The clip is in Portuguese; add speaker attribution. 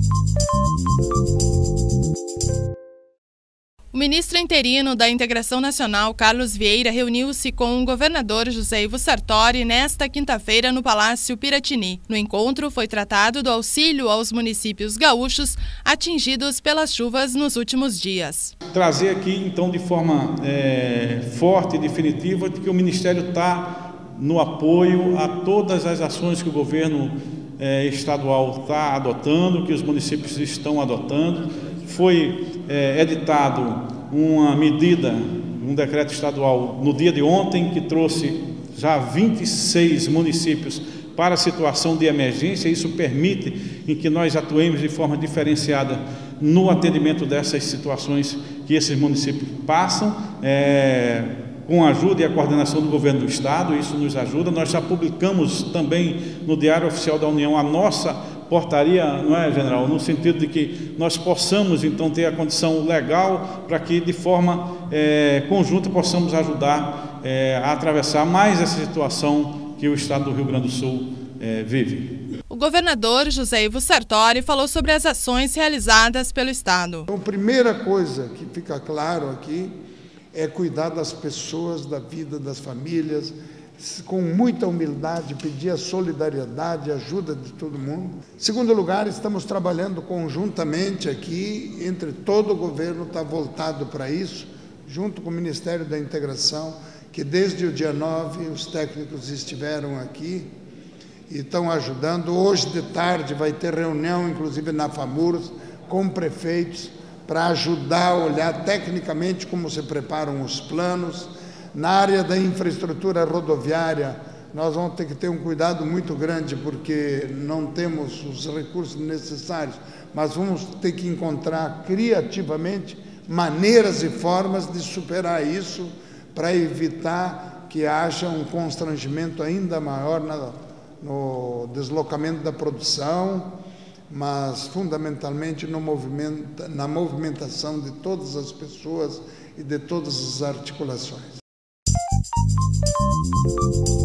Speaker 1: O ministro interino da Integração Nacional, Carlos Vieira, reuniu-se com o governador José Ivo Sartori nesta quinta-feira no Palácio Piratini. No encontro foi tratado do auxílio aos municípios gaúchos atingidos pelas chuvas nos últimos dias.
Speaker 2: Trazer aqui, então, de forma forte e definitiva, de que o Ministério está no apoio a todas as ações que o governo estadual está adotando, que os municípios estão adotando. Foi editado uma medida, um decreto estadual no dia de ontem, que trouxe já 26 municípios para a situação de emergência. Isso permite em que nós atuemos de forma diferenciada no atendimento dessas situações que esses municípios passam, com a ajuda e a coordenação do governo do estado. Isso nos ajuda. Nós já publicamos também no Diário Oficial da União a nossa portaria, não é, general? No sentido de que nós possamos, então, ter a condição legal para que, de forma conjunta, possamos ajudar a atravessar mais essa situação que o estado do Rio Grande do Sul vive.
Speaker 1: O governador José Ivo Sartori falou sobre as ações realizadas pelo estado.
Speaker 3: Então, a primeira coisa que fica claro aqui é cuidar das pessoas, da vida das famílias, com muita humildade, pedir a solidariedade, a ajuda de todo mundo. Em segundo lugar, estamos trabalhando conjuntamente aqui, entre todo o governo está voltado para isso, junto com o Ministério da Integração, que desde o dia 9 os técnicos estiveram aqui e estão ajudando. Hoje de tarde vai ter reunião, inclusive na FAMURS, com prefeitos, para ajudar a olhar tecnicamente como se preparam os planos. Na área da infraestrutura rodoviária, nós vamos ter que ter um cuidado muito grande, porque não temos os recursos necessários, mas vamos ter que encontrar criativamente maneiras e formas de superar isso, para evitar que haja um constrangimento ainda maior no deslocamento da produção, mas fundamentalmente na movimentação de todas as pessoas e de todas as articulações.